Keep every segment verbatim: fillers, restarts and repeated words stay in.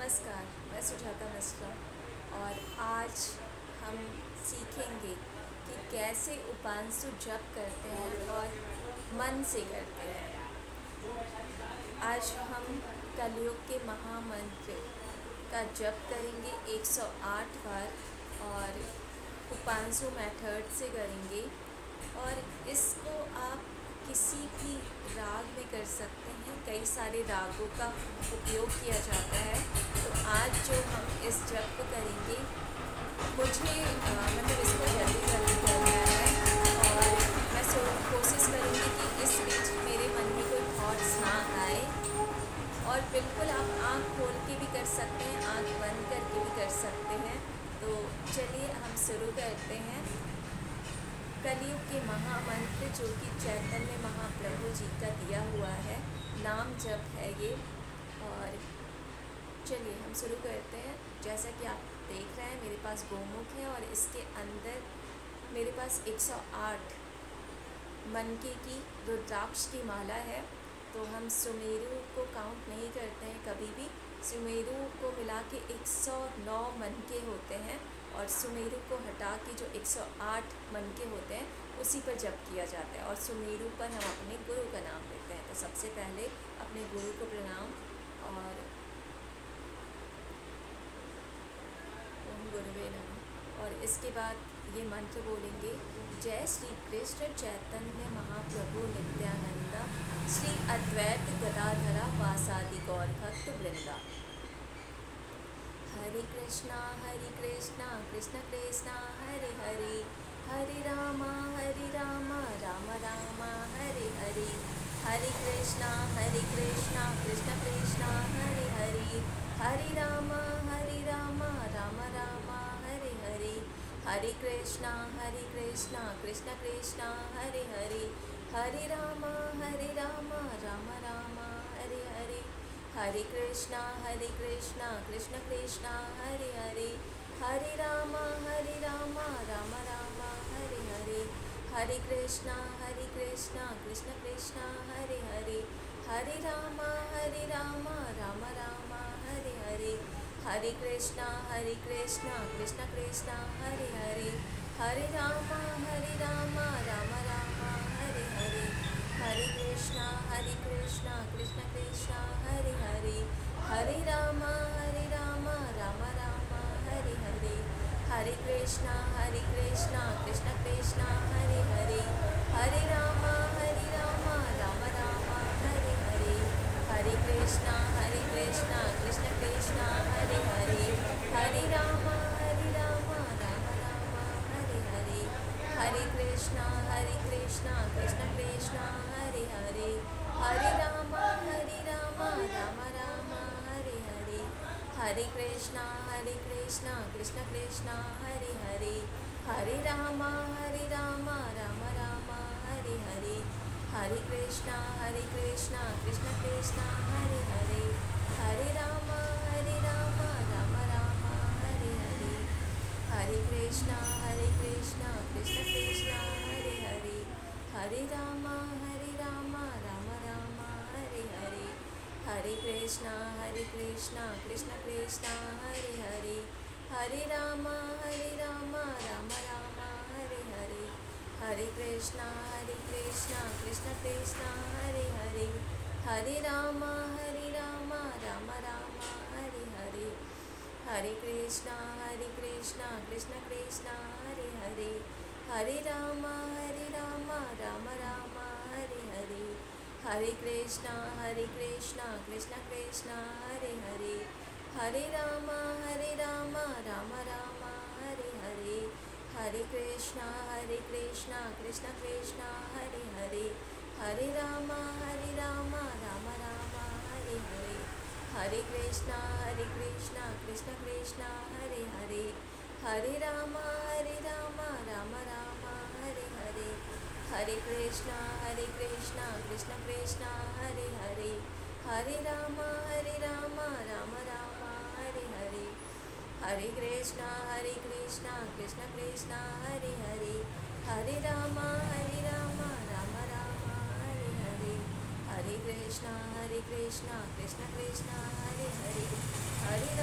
नमस्कार, मैं सुजाता मिश्रा और आज हम सीखेंगे कि कैसे उपांशु जप करते हैं और मन से करते हैं। आज हम कलयुग के महामंत्र का जप करेंगे एक सौ आठ बार और उपांशु मेथड से करेंगे और इसको आप किसी भी राग में कर सकते हैं। कई सारे रागों का उपयोग किया जाता है। तो आज जो हम इस जप को करेंगे, मुझे मतलब इसको जल्दी जल्दी करना है और मैं सो कोशिश करूँगी कि इस बीच मेरे मन में कोई थॉट्स ना आए। और बिल्कुल आप आँख खोल के भी कर सकते हैं, आँख बंद करके भी कर सकते हैं। तो चलिए हम शुरू करते हैं। कलयुग के महामंत्र जो कि चैतन्य महाप्रभु जी का दिया हुआ है, नाम जप है ये। और चलिए हम शुरू करते हैं। जैसा कि आप देख रहे हैं, मेरे पास गोमुख है और इसके अंदर मेरे पास एक सौ आठ मनके की रुद्राक्ष की माला है। तो हम सुमेरु को काउंट नहीं करते हैं कभी भी। सुमेरु को मिला के एक सौ नौ मनके होते हैं और सुमेरु को हटा के जो एक सौ आठ मनके होते हैं उसी पर जप किया जाता है। और सुमेरु पर हम अपने गुरु का नाम लेते हैं। तो सबसे पहले अपने गुरु को प्रणाम और ओम गुरुवे नमः। और इसके बाद ये मंत्र बोलेंगे, जय श्री कृष्ण चैतन्य महाप्रभु नित्यानंदा, श्री अद्वैत गदाधरा वासादि गौर भक्त वृंदा। हरे कृष्णा हरे कृष्णा कृष्ण कृष्णा हरे हरे, हरे रामा हरे रामा राम रामा हरे हरे। हरे कृष्णा हरे कृष्णा कृष्ण कृष्णा हरे हरे, हरे रामा हरे रामा राम रामा हरे हरे। हरे कृष्णा हरे कृष्णा कृष्ण कृष्णा हरे हरे, हरे रामा हरे रामा राम रामा हरे हरे। हरे कृष्णा हरे कृष्णा कृष्ण कृष्णा हरे हरे, हरे रामा हरे रामा राम रामा हरे हरे। हरे कृष्णा हरे कृष्णा कृष्ण कृष्णा हरे हरे, हरे रामा हरे रामा राम रामा हरे हरे। हरे कृष्णा हरे कृष्णा कृष्ण कृष्णा हरे हरे, हरे रामा हरे रामा राम रामा हरे हरे। हरे कृष्णा हरे कृष्णा कृष्ण कृष्णा हरे हरे, हरे रामा हरे रामा राम रामा हरे हरे। हरे कृष्णा हरे कृष्णा कृष्ण कृष्णा हरे हरे, हरे रामा हरे रामा राम रामा हरे हरे। हरे कृष्णा हरे कृष्णा कृष्ण कृष्णा हरे हरे, हरे रामा हरे रामा राम रामा हरे हरे। हरे कृष्णा हरे कृष्णा कृष्ण कृष्णा हरे हरे, हरे रामा हरे रामा राम रामा हरे हरे। हरे कृष्णा हरे कृष्णा कृष्ण कृष्णा हरे हरे, हरे रामा हरे रामा राम रामा हरे हरे। हरे कृष्णा हरे कृष्णा कृष्ण कृष्णा हरे हरे, हरे रामा हरे रामा राम रामा हरे हरे। हरे कृष्णा हरे कृष्णा कृष्ण कृष्णा हरे हरे, हरे रामा हरे रामा राम रामा हरे हरे। हरे कृष्णा हरे कृष्णा कृष्ण कृष्णा हरे हरे, हरे रामा हरे रामा राम रामा हरे हरे। हरे कृष्णा हरे कृष्णा कृष्ण कृष्णा हरे हरे, हरे रामा हरे रामा राम रामा हरे हरे। हरे कृष्णा हरे कृष्णा कृष्ण कृष्णा हरे हरे, हरे रामा हरे रामा राम रामा हरे हरे। हरे कृष्णा हरे कृष्णा कृष्ण कृष्णा हरे हरे, हरे रामा हरे रामा राम रामा हरे हरे। हरे कृष्णा हरे कृष्णा कृष्ण कृष्णा हरे हरे, हरे रामा हरे रामा राम रामा हरे हरे। हरे कृष्णा हरे कृष्णा कृष्ण कृष्णा हरे हरे, हरे रामा हरे रामा राम रामा हरे हरे। हरे कृष्णा हरे कृष्णा कृष्ण कृष्णा हरे हरे, हरे रामा हरे रामा राम रामा हरे हरे। हरे कृष्णा हरे कृष्णा कृष्ण कृष्णा हरे हरे, हरे रामा हरे रामा राम रामा हरे हरे। हरे कृष्णा हरे कृष्णा कृष्ण कृष्णा हरे हरे, हरे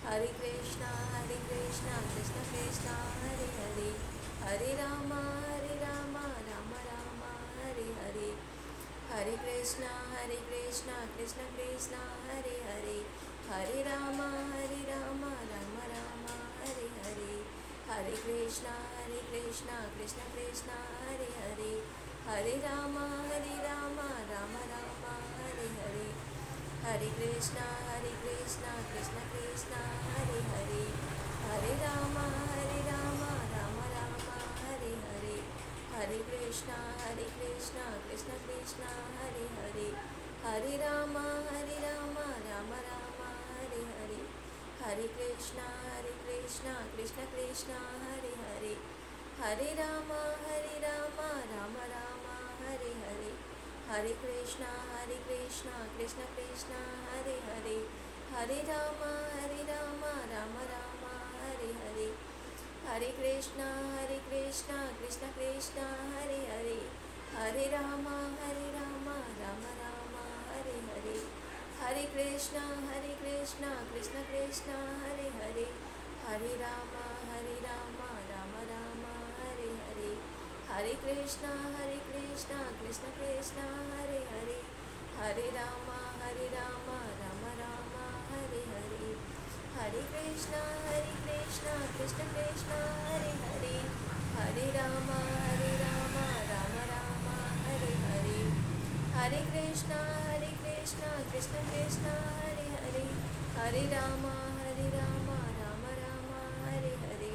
Hare Krishna, Hare Krishna, Krishna Krishna, Hare Hare, Hare Rama, Hare Rama, Rama Rama, Hare Hare, Hare Krishna, Hare Krishna, Krishna Krishna, Hare Hare, Hare Rama, Hare Rama, Rama Rama, Hare Hare, Hare Krishna, Hare Krishna, Krishna Krishna, Hare Hare, Hare Rama, Hare Rama, Rama Rama, Hare Hare, Hare Krishna, Hare Krishna, Krishna Krishna, Hare Hare, Hare Rama, Hare Rama, Rama Rama, Hare Hare, Hare Krishna, Hare Krishna, Krishna Krishna, Hare Hare, Hare Rama, Hare Rama, Rama Rama, Hare Hare, Hare Krishna, Hare Krishna, Krishna Krishna, Hare Hare, Hare Rama, Hare Rama, Rama Rama, Hare Hare, Hare Krishna, Hare Krishna, Krishna Krishna, Hare Hare, Hare Rama, Hare Rama, Rama Rama, Hare Hare, Hare Krishna, Hare Krishna, Krishna Krishna, Hare Hare, Hare Rama, Hare Rama, Rama Rama, Hare Hare, Hare Krishna, Hare Krishna, Krishna Krishna, Hare Hare, Hare Rama, Hare Rama, Rama Rama, Hare Hare, Hare Krishna, Hare Krishna, Krishna Krishna, Hare Hare, Hare Rama, Hare Rama, Rama Rama, Hare Hare, Hare Krishna, Hare Krishna, Krishna Krishna, Hare Hare, Hare Rama, Hare Rama, Rama Rama, Hare Hare, Hare Krishna, Hare Krishna, Krishna Krishna, Hare Hare, Hare Rama, Hare Rama, Rama Rama, Hare Hare,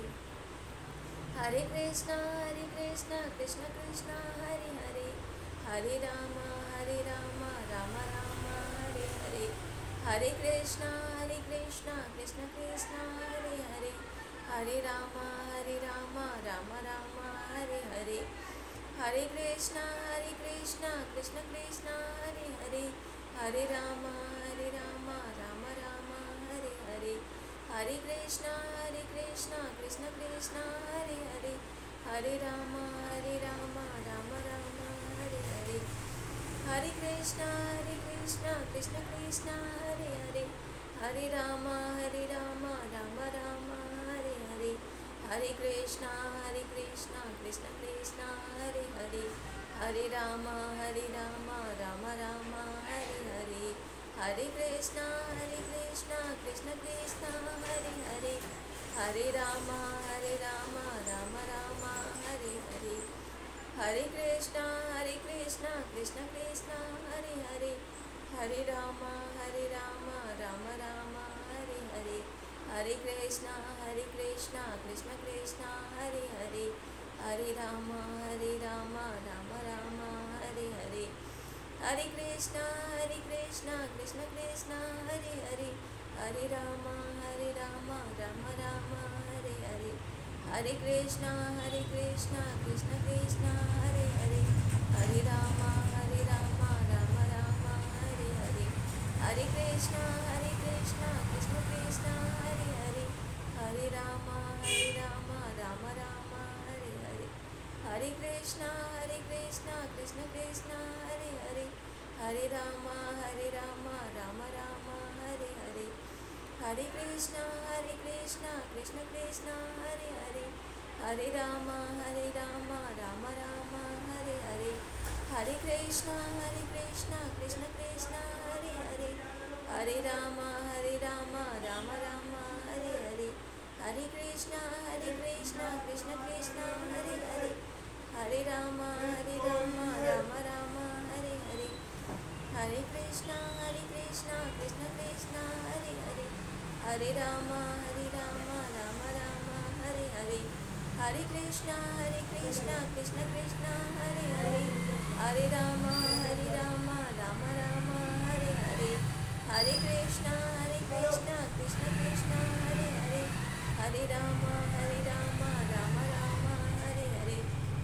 Hare Krishna, Hare Krishna, Krishna Krishna, Hare Hare, Hare Rama, Hare Rama, Rama Rama, Hare Hare, Hare Krishna, Hare Krishna, Krishna Krishna, Hare Hare, Hare Rama, Hare Rama, Rama Rama, Hare Hare, Hare Krishna, Hare Krishna, Krishna Krishna, Hare Hare, Hare Rama, Hare Rama, Rama Rama, Hare Hare, Hare Krishna, Hare Krishna, Krishna Krishna, Hare Hare, Hare Rama, Hare Rama, Rama Rama, Hare Hare, Hare Krishna, Hare Krishna, Krishna Krishna, Hare Hare, Hare Rama, Hare Rama, Rama Rama, Hare Hare, Hare Krishna, Hare Krishna, Krishna Krishna, Hare Hare, Hare Rama, Hare Rama, Rama Rama, Hare Hare, Hare Krishna, Hare Krishna, Krishna Krishna, Hare Hare, Hare Rama, Hare Rama, Rama Rama, Hare Hare, Hare Krishna, Hare Krishna, Krishna Krishna, Hare Hare, Hare Rama, Hare Rama, Rama Rama, Hare Hare, Hare Krishna, Hare Krishna, Krishna Krishna, Hare Hare, Hare Rama, Hare Rama, Rama Rama, Hare Hare, Hare Krishna, Hare Krishna, Krishna Krishna, Hare Hare, Hare Rama, Hare Rama, Rama Rama, Hare Hare, Hare Krishna, Hare Krishna, Krishna Krishna, Hare Hare, Hare Rama, Hare Rama, Rama Rama, Hare Hare, Hare Krishna, Hare Krishna, Krishna Krishna, Hare Hare, Hare Rama, Hare Rama, Rama Rama, Hare Hare, Hare Krishna, Hare Krishna, Krishna Krishna, Hare Hare, Hare Rama, Hare Rama, Rama Rama, Hare Hare, Hare Krishna, Hare Krishna, Krishna Krishna, Hare Hare, Hare Rama, Hare Rama, Rama Rama, Hare Hare, Hare Krishna, Hare Krishna, Krishna Krishna, Hare Hare, Hare Rama, Hare Rama, Rama Rama, Hare Hare, Hare Krishna, Hare Krishna, Krishna Krishna, Hare Hare, Hare Rama, Hare Rama, Rama Rama, Hare Hare, Hare Krishna, Hare Krishna, Krishna Krishna, Hare Hare, Hare Rama, Hare Rama, Rama Rama, Hare Hare, Hare Krishna, Hare Krishna, Krishna Krishna, Hare Hare, Hare Rama, Hare Rama, Rama Rama, Hare Hare, Hare Krishna, Hare Krishna, Krishna Krishna, Hare Hare, Hare Rama, Hare Rama, Rama Rama, Hare Hare,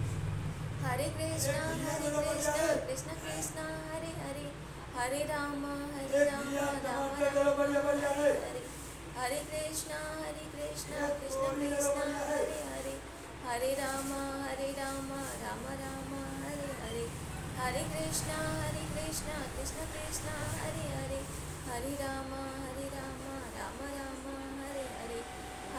Hare Krishna, Hare Krishna, Krishna Krishna, Hare Hare, Hare Rama, Hare Rama, Rama Rama, Hare Hare, Hare Krishna, Hare Krishna, Krishna Krishna, Hare Hare, Hare Rama, Hare Rama, Rama Rama, Hare Hare, Hare Krishna, Hare Krishna, Krishna Krishna, Hare Hare, Hare Rama, Hare Rama, Rama Rama, Hare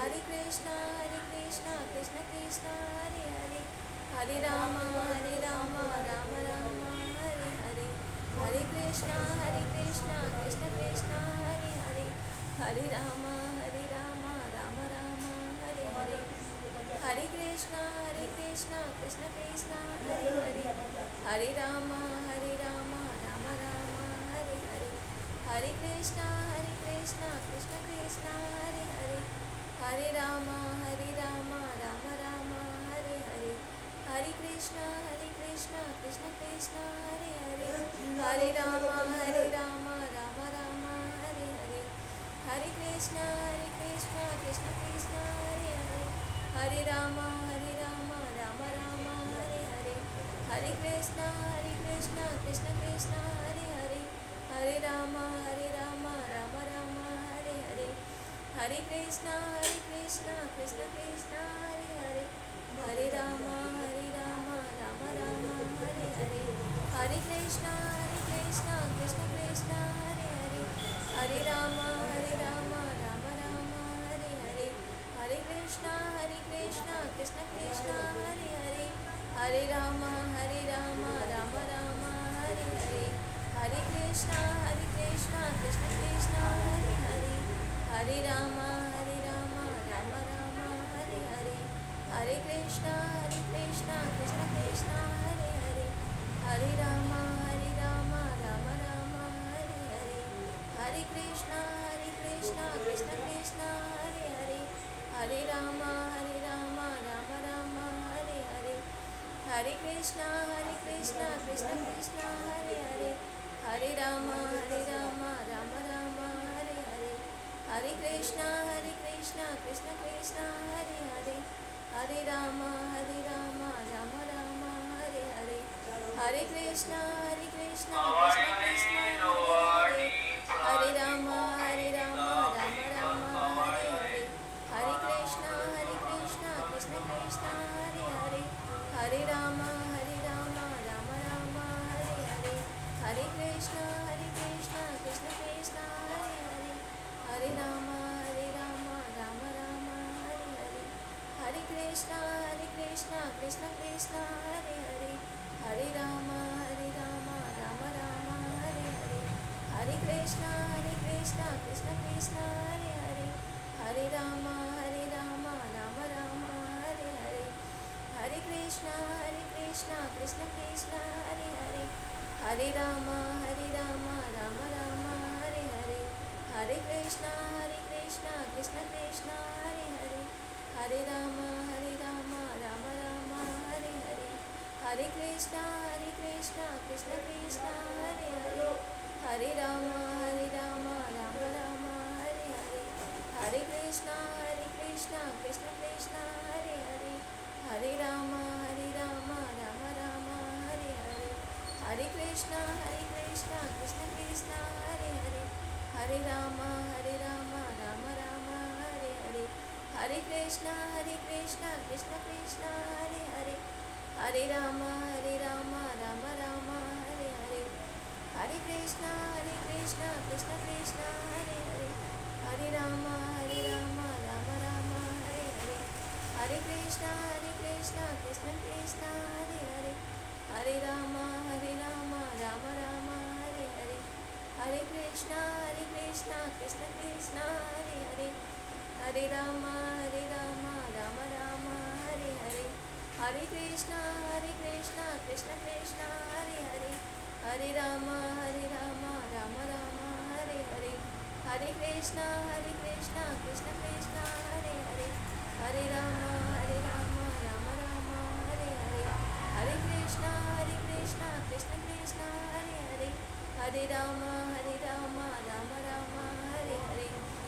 Hare Krishna, Hare Krishna, Krishna Krishna, Hare Hare, Hare Rama, Hare Rama, Rama Rama, Hare Hare, Hare Krishna, Hare Krishna, Krishna Krishna, Hare Hare, Hare Rama, Hare Rama, Rama Rama, Hare Hare, Hare Krishna, Hare Krishna, Krishna Krishna, Hare Hare, Hare Rama, Hare Rama, Rama Rama, Hare Hare, Hare Krishna, Hare Krishna, Krishna Krishna, Hare Hare, Hare Rama, Hare Rama, Rama Rama, Hare Hare, Hare Krishna, Hare Krishna, Krishna Krishna, Hare Hare, Hare Rama, Hare Rama, Rama Rama, Hare Hare, Hare Krishna, Hare Krishna, Krishna Krishna, Hare Hare, Hare Rama, Hare Rama, Rama Rama, Hare Hare, Hare Krishna, Hare Krishna, Krishna Krishna, Hare Hare, Hare Rama, Hare Rama, Rama Rama, Hare Hare, Hare Krishna, Hare Krishna, Krishna Krishna, Hare Hare, Hare Rama, Hare Rama, Rama Rama, Hare Hare, Hare Krishna, Hare Krishna, Krishna Krishna, Hare Hare, Hare Rama, Hare Rama, Rama Rama, Hare Hare, Hare Krishna, Hare Krishna, Krishna Krishna, Hare Hare, Hare Rama, Hare Rama, Rama Rama, Hare Hare, Hare Krishna, Hare Krishna, Krishna Krishna, Hare Hare, Hare Rama, Hare Rama, Rama Rama, Hare Hare, Hare Krishna, Hare Krishna, Krishna Krishna, Hare Hare, Hare Rama, Hare Rama, Rama Rama, Hare Hare, Hare Krishna, Hare Krishna, Krishna Krishna, Hare Hare, Hare Rama, Hare Rama, Rama Rama, Hare Hare, Hare Krishna, Hare Krishna, Krishna Krishna, Hare Hare, Hare Rama, Hare Rama, Rama Rama, Hare Hare, Hare Krishna, Hare Krishna, Krishna Krishna, Hare Hare, Hare Rama, Hare Rama, Rama Rama, Hare Hare, Hare Krishna, Hare Krishna, Krishna Krishna, Hare Hare, Hare Rama, Hare Rama, Rama Rama, Hare Hare, Hare Krishna, Hare Krishna, Krishna Krishna, Hare Hare, Hare Rama, Hare Rama, Rama Rama, Hare Hare, Hare Krishna, Hare Krishna, Krishna Krishna, Hare Hare, Hare Rama, Hare Rama, Rama Rama, Hare Hare, Hare Krishna, Hare Krishna, Krishna Krishna, Hare Hare, Hare Rama, Hare Rama, Rama Rama, Hare Hare, Hare Krishna, Hare Krishna, Krishna Krishna, Hare Hare, Hare Rama, Hare Rama, Rama Rama, Hare Hare, Hare Krishna, Hare Krishna, Krishna Krishna, Hare Hare, Hare Rama, Hare Rama, Rama Rama, Hare Hare, Hare Krishna, Hare Krishna, Krishna Krishna, Hare Hare, Hare Rama, Hare Rama, Rama Rama, Hare Hare, Hare Krishna, Hare Krishna, Krishna Krishna, Hare Hare, Hare Rama, Hare Rama, Rama Rama, Hare Hare, Hare Krishna, Hare Krishna, Krishna Krishna, Hare Hare, Hare Rama, Hare Rama, Rama Rama, Hare Hare, Hare Krishna, Hare Krishna, Krishna Krishna, Hare Hare, Hare Rama, Hare Rama, Rama Rama, Hare Hare, Hare Krishna, Hare Krishna, Krishna Krishna, Hare Hare, Hare Rama, Hare Rama, Rama Rama, Hare Hare, Hare Krishna, Hare Krishna, Krishna Krishna, Hare Hare, Hare Rama, Hare Rama, Rama Rama, Hare Hare, Hare Krishna, Hare Krishna, Krishna Krishna, Hare Hare, Hare Rama, Hare Rama, Rama Rama, Hare Hare, Hare Krishna, Hare Krishna, Krishna Krishna, Hare Hare, Hare Rama, Hare Rama, Rama Rama, Hare Hare, Hare Krishna, Hare Krishna, Krishna Krishna, Hare Hare, Hare Rama, Hare Rama, Rama Rama, Hare Hare, Hare Krishna, Hare Krishna, Krishna Krishna, Hare Hare, Hare Rama, Hare Rama, Rama Rama, Hare Hare, Hare Krishna, Hare Krishna, Krishna Krishna, Hare Hare, Hare Rama, Hare Rama, Rama Rama, Hare Hare,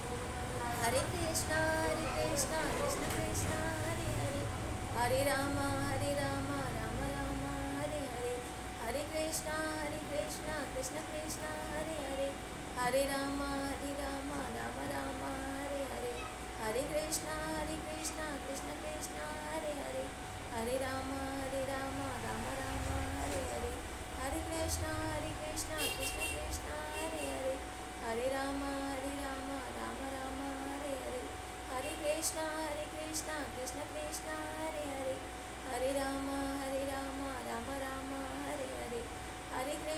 Hare Krishna, Hare Krishna, Krishna Krishna, Hare Hare, Hare Rama, Hare Rama, Rama Rama, Hare Hare, Hare Krishna, Hare Krishna, Krishna Krishna, Hare Hare, Hare Rama, Hare Rama, Rama Rama, Hare Hare, Hare Krishna, Hare Krishna, Krishna Krishna, Hare Hare, Hare Rama, Hare Rama, Rama Rama, Hare Hare, Hare Krishna, Hare Krishna, Krishna Krishna, Hare Hare, Hare Rama, Hare Rama, Rama Rama, Hare Hare, Hare Krishna,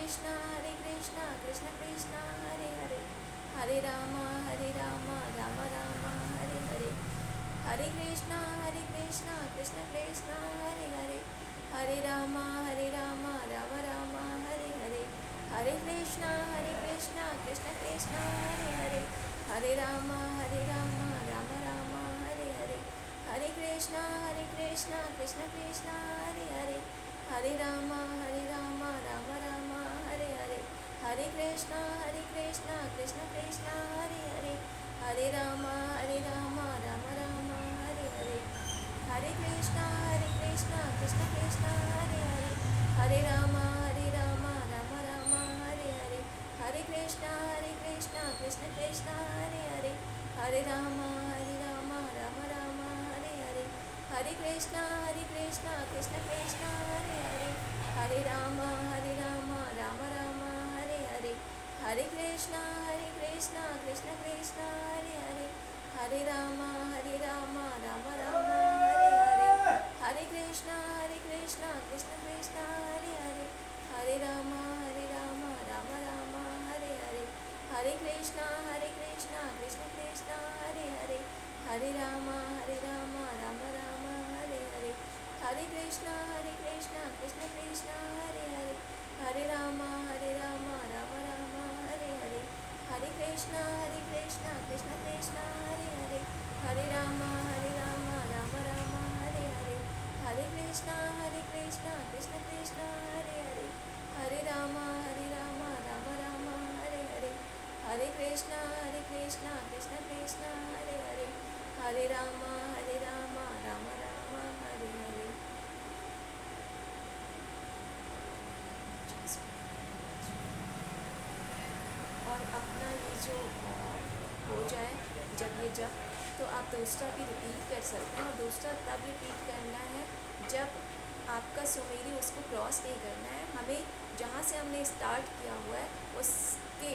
Krishna हरे कृष्णा कृष्ण कृष्णा हरे हरे हरे रामा हरे रामा राम राम हरे हरे हरे कृष्णा हरे कृष्णा कृष्ण कृष्णा हरे हरे हरे रामा हरे रामा राम राम हरे हरे हरे कृष्णा हरे कृष्णा कृष्ण कृष्णा हरे हरे हरे रामा हरे रामा राम राम हरे हरे हरे कृष्णा हरे कृष्णा कृष्ण कृष्णा हरे हरे हरे रामा हरे रामा राम राम हरे हरे हरे कृष्णा हरे कृष्णा कृष्ण कृष्णा हरे हरे हरे रामा हरे रामा राम राम हरे हरे हरे कृष्णा हरे कृष्णा कृष्ण कृष्णा हरे हरे हरे रामा हरे रामा राम राम हरे हरे हरे कृष्णा हरे कृष्णा कृष्ण कृष्णा हरे हरे हरे रामा हरे रामा राम राम हरे हरे हरे कृष्णा हरे कृष्णा कृष्ण कृष्णा हरे हरे हरे रामा हरे रामा राम राम हरे हरे हरे कृष्णा हरे कृष्णा कृष्ण कृष्णा हरे हरे हरे रामा हरे रामा राम राम हरे हरे हरे कृष्णा हरे कृष्णा कृष्ण कृष्णा हरे हरे हरे रामा हरे रामा राम राम हरे हरे हरे कृष्णा हरे कृष्णा कृष्ण कृष्णा हरे हरे हरे रामा हरे रामा राम राम हरे हरे हरे कृष्णा हरे कृष्णा कृष्ण कृष्णा हरे हरे हरे रामा हरे रामा राम राम हरे हरे हरे कृष्णा हरे कृष्णा कृष्ण कृष्णा हरे हरे हरे रामा हरे रामा राम राम हरे हरे हरे कृष्णा हरे कृष्णा कृष्ण कृष्णा हरे हरे हरे रामा हरे रामा राम राम हरे हरे हरे कृष्णा हरे कृष्णा कृष्ण कृष्णा हरे हरे हरे रामा हरे रामा राम राम हरे हरे। और अपना ये जो हो जाए जब ये जब तो आप दूसरा भी रिपीट कर सकते हैं, और दूसरा तब रिपीट करना है जब आपका सुमेरी उसको क्रॉस नहीं करना है। हमें जहाँ से हमने स्टार्ट किया हुआ है उसके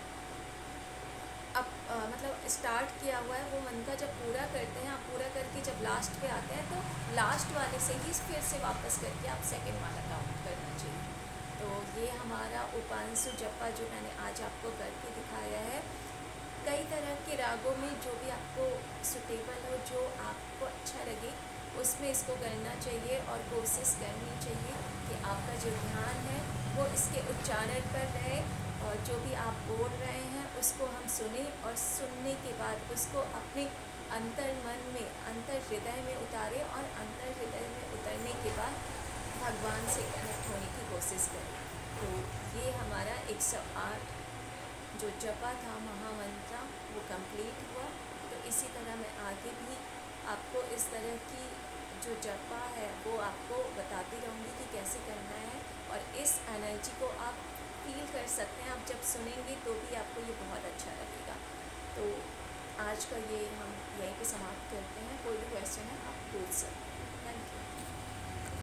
अब आ, मतलब स्टार्ट किया हुआ है वो मंत्र जब पूरा करते हैं, आप पूरा करके जब लास्ट पे आते हैं तो लास्ट वाले से ही फिर से वापस करके आप सेकंड वाला काउंट करना चाहिए। तो ये हमारा उपांशु जपा जो मैंने आज आपको करके दिखाया है। कई तरह के रागों में जो भी आपको सुटेबल हो, जो आपको अच्छा लगे उसमें इसको करना चाहिए, और कोशिश करनी चाहिए कि आपका जो ध्यान है वो इसके उच्चारण पर रहे, और जो भी आप बोल रहे हैं उसको हम सुने, और सुनने के बाद उसको अपने अंतर मन में, अंतर हृदय में उतारें, और अंतर हृदय में उतरने के बाद भगवान से कनेक्ट होने की कोशिश करें। तो ये हमारा एक सौ आठ जो जपा था महामंत्र वो कंप्लीट हुआ। तो इसी तरह मैं आगे भी आपको इस तरह की जो जपा है वो आपको बताती रहूँगी कि कैसे करना है, और इस एनर्जी को आप फील कर सकते हैं। आप जब सुनेंगे तो भी आपको ये बहुत अच्छा लगेगा। तो आज का ये हम यहीं पे समाप्त करते हैं। कोई भी क्वेश्चन है आप पूछ सकते हैं।